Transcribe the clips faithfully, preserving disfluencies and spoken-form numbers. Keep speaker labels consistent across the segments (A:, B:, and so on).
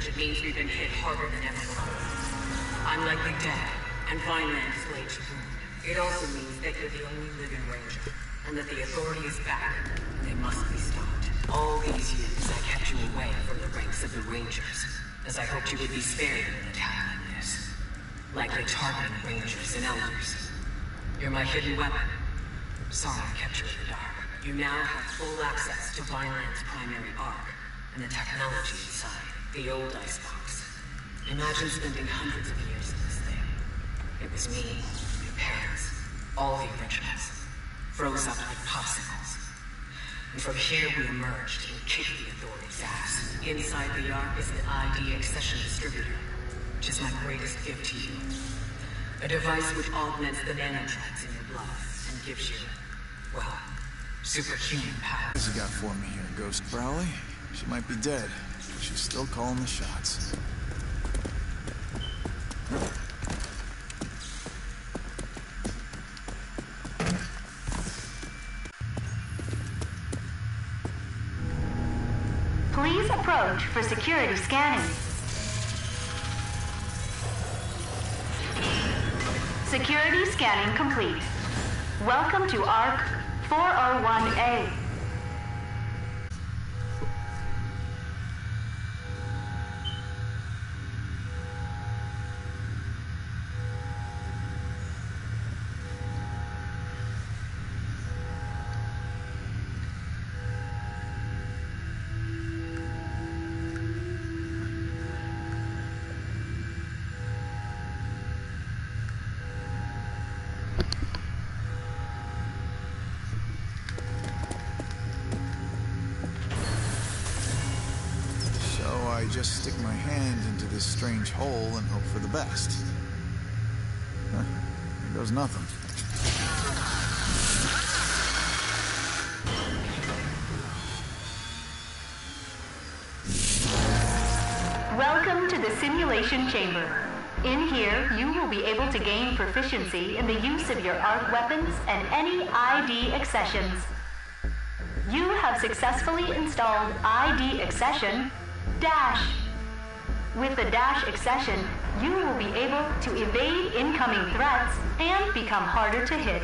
A: message, it means we've been hit harder than ever before. I'm likely dead, and Vineland is laid to ruin. It also means that you're the only living Ranger, and that the Authority is back, and they must be stopped. All these years, I kept you away from the ranks of the Rangers, as I hoped you would be spared in an attack like this. Likely targeting Rangers and Elders. You're my hidden weapon. Sorry I kept you in the dark. You now have full access to Vineland's primary arc, and the technology inside, the old icebox. Imagine spending hundreds of years in this thing. It was me, your parents, all the originals, froze up like popsicles. And from here we emerged and kicked the Authority's ass. Inside the arc is the I D accession distributor, which is my greatest gift to you. A device which augments the nanotracks in your blood and gives you, well, superhuman power.
B: What's you got for me here, Ghost Crowley? She might be dead, but she's still calling the shots.
C: Please approach for security scanning. Security scanning complete. Welcome to Arc four oh one A.
B: I just stick my hand into this strange hole and hope for the best. Huh, there goes nothing.
C: Welcome to the simulation chamber. In here, you will be able to gain proficiency in the use of your arc weapons and any I D accessions. You have successfully installed I D accession Dash. With the Dash accession, you will be able to evade incoming threats and become harder to hit.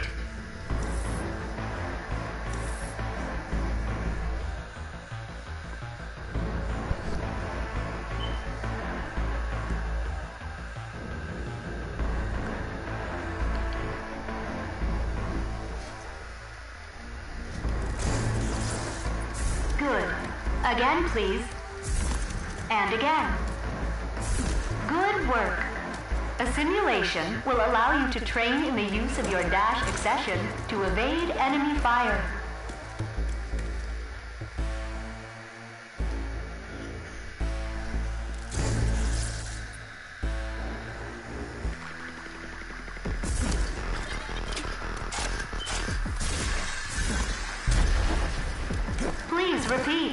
C: Good. Again, please. And again. Good work. A simulation will allow you to train in the use of your dash accession to evade enemy fire. Please repeat.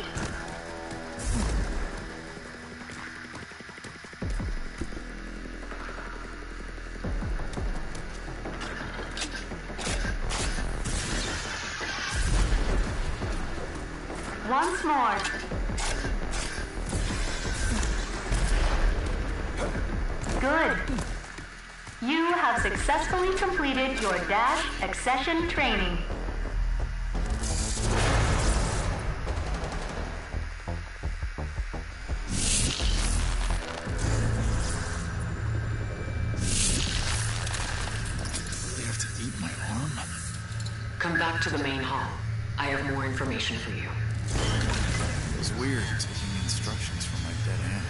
C: Once more. Good. You have successfully completed your dash accession training.
B: They have to eat my arm?
A: Come back to the main hall. I have more information for you.
B: It's weird taking instructions from my dead aunt.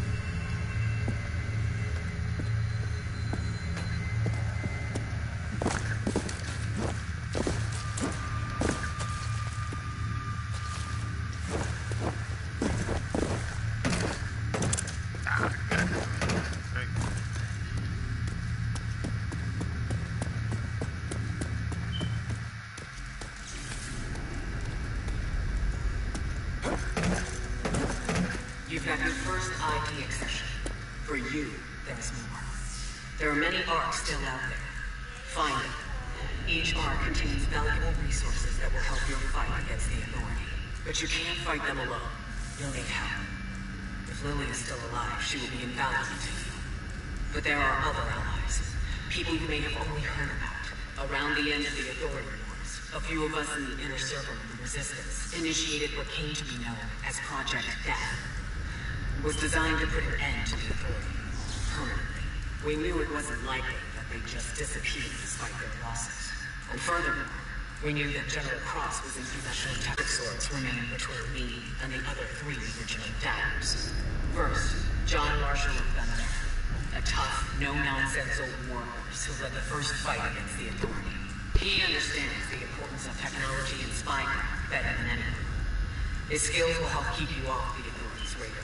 A: You've got your first I D accession. For you, there's more. There are many arcs still out there. Find them. Each arc contains valuable resources that will help your fight against the Authority. But you can't fight them alone. You'll need help. If Lily is still alive, she will be invaluable to you. But there are other allies. People you may have only heard about. Around the end of the Authority Wars, a few of us in the inner circle of the Resistance initiated what came to be known as Project Death. It was designed to put an end to the Authority, permanently. We knew it wasn't likely that they'd just disappear despite their losses. And furthermore, we knew that General Cross was in possession of tech swords remaining between me and the other three original daggers. First, John Marshall of Thunder, a tough, no-nonsense old warhorse who led the first fight against the Authority. He understands the importance of technology and spycraft better than anyone. His skills will help keep you off the Authority's radar.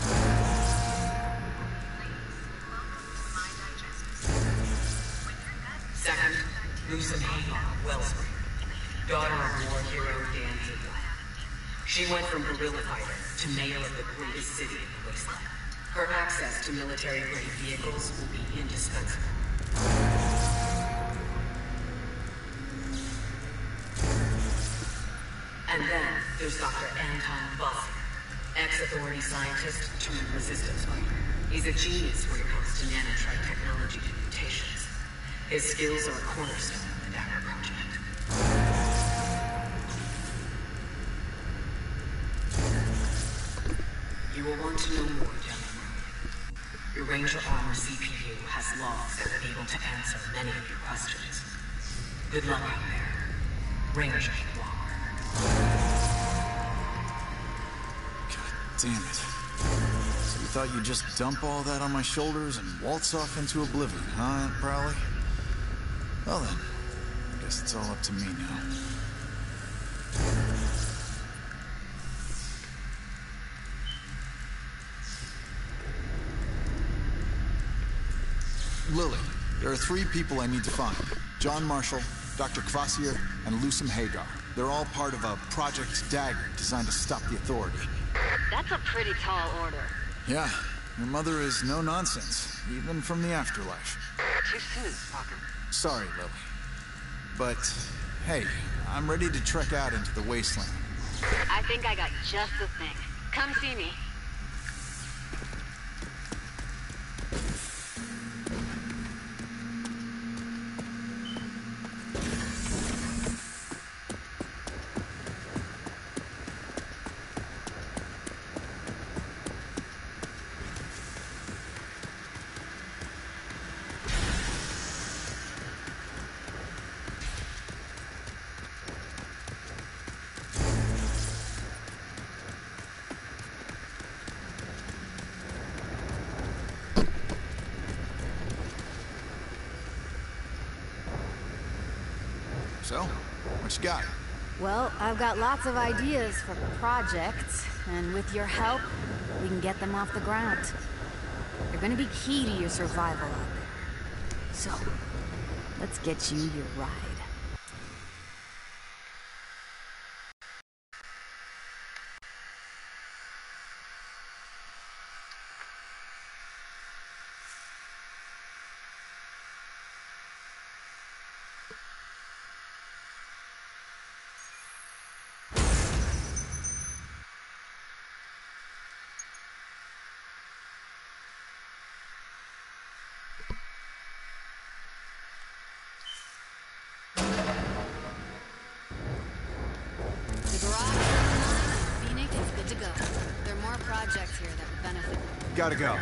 A: Second, Lucen Hagar of Wellspring, daughter of war hero Dan Hagar. She went from guerrilla fighter to mayor of the greatest city in the wasteland. Her access to military-grade vehicles will be indispensable. And then there's Doctor Anton Buff, ex-Authority scientist turned resistance fighter. He's a genius when it comes to nanotrite technology and mutations. His skills are a cornerstone of the Dagger Project. You will want to know more down the road. Your Ranger Armor C P U has logs that will be able to answer many of your questions. Good luck out there. Ranger Walker.
B: God damn it. So you thought you'd just dump all that on my shoulders and waltz off into oblivion, huh, Aunt Prowley? Well then, I guess it's all up to me now. Lily, there are three people I need to find. John Marshall, Doctor Kvasir, and Lucen Hagar. They're all part of a Project Dagger designed to stop the Authority.
D: That's a pretty tall order.
B: Yeah, your mother is no nonsense, even from the afterlife.
D: Too soon, fucker.
B: Sorry, Lily. But, hey, I'm ready to trek out into the wasteland.
D: I think I got just the thing. Come see me.
B: So, what you got?
E: Well, I've got lots of ideas for projects, and with your help, we can get them off the ground. They're gonna be key to your survival out there. So, let's get you your ride.
F: Projects here that would benefit.
B: Gotta go.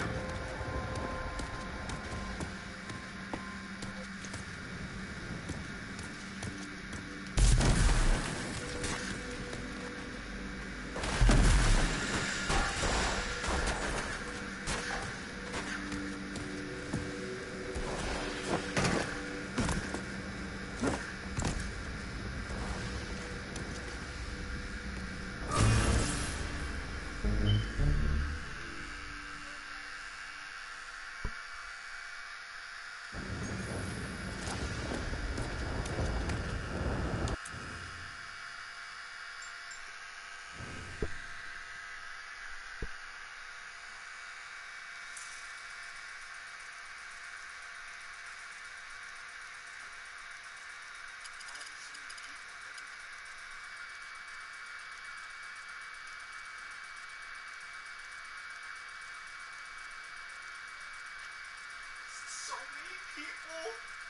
G: people.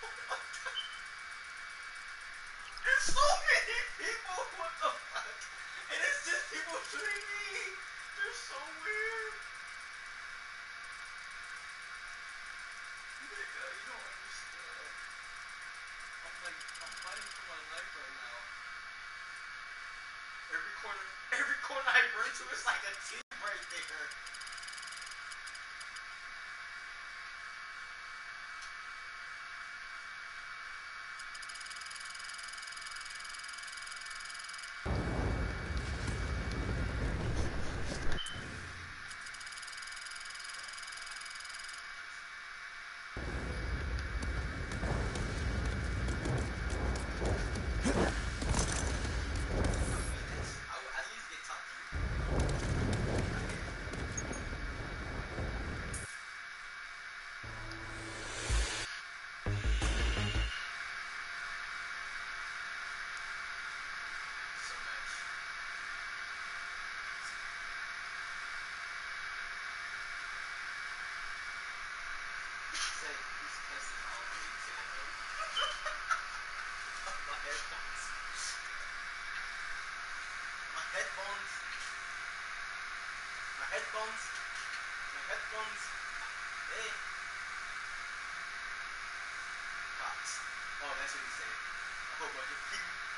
G: There's so many people. What the fuck? And it's just people shooting me. They're so weird. Nigga, you don't understand. I'm like, I'm fighting for my life right now. Every corner, every corner I run to is like a team right there. Headphones. My headphones. My headphones. Hey. Cops. Oh, that's what he said. A whole bunch of people.